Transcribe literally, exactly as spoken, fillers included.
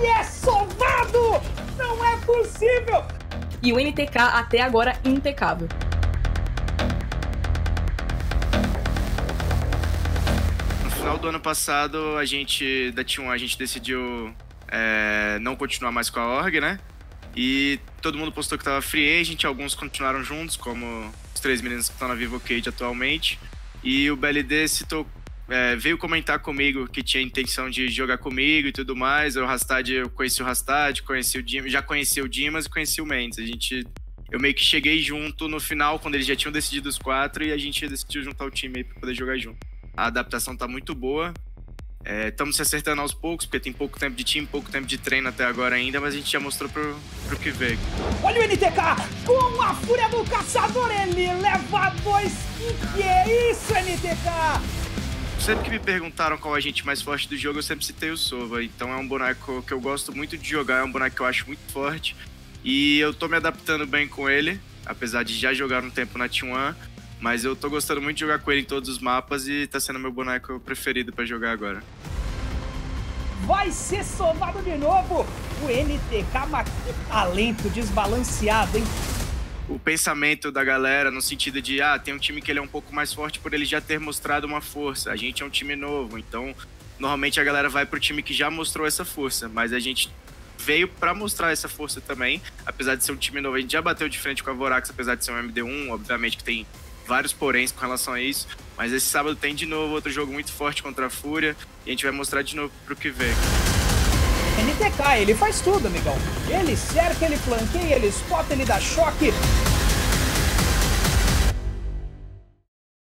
Ele é sovado! Não é possível! E o N T K até agora impecável. No final do ano passado, a gente, da T um, a gente decidiu é, não continuar mais com a org, né? E todo mundo postou que tava free agent, alguns continuaram juntos, como os três meninos que estão na Vivo Cage atualmente. E o B L D citou, é, veio comentar comigo que tinha intenção de jogar comigo e tudo mais. O Rastad, eu conheci o Rastad, conheci o Dimas, já conheci o Dimas e conheci o Mendes. A gente, eu meio que cheguei junto no final, quando eles já tinham decidido os quatro, e a gente decidiu juntar o time aí pra poder jogar junto. A adaptação tá muito boa. Estamos é, se acertando aos poucos, porque tem pouco tempo de time, pouco tempo de treino até agora ainda, mas a gente já mostrou pro, pro que veio. Olha o N T K com a fúria do caçador, ele leva dois. Que que é isso, N T K? Sempre que me perguntaram qual é a gente mais forte do jogo, eu sempre citei o Sova. Então é um boneco que eu gosto muito de jogar, é um boneco que eu acho muito forte. E eu tô me adaptando bem com ele, apesar de já jogar um tempo na T um. Mas eu tô gostando muito de jogar com ele em todos os mapas e tá sendo meu boneco preferido pra jogar agora. Vai ser sovado de novo o N T K, mas que talento desbalanceado, hein? O pensamento da galera no sentido de, ah, tem um time que ele é um pouco mais forte por ele já ter mostrado uma força. A gente é um time novo, então normalmente a galera vai pro time que já mostrou essa força, mas a gente veio pra mostrar essa força também. Apesar de ser um time novo, a gente já bateu de frente com a Vorax, apesar de ser um M D um, obviamente que tem vários poréns com relação a isso, mas esse sábado tem de novo outro jogo muito forte contra a Fúria e a gente vai mostrar de novo pro que vem. N T K, ele faz tudo, amigão. Ele cerca, ele flanqueia, ele spota, ele dá choque.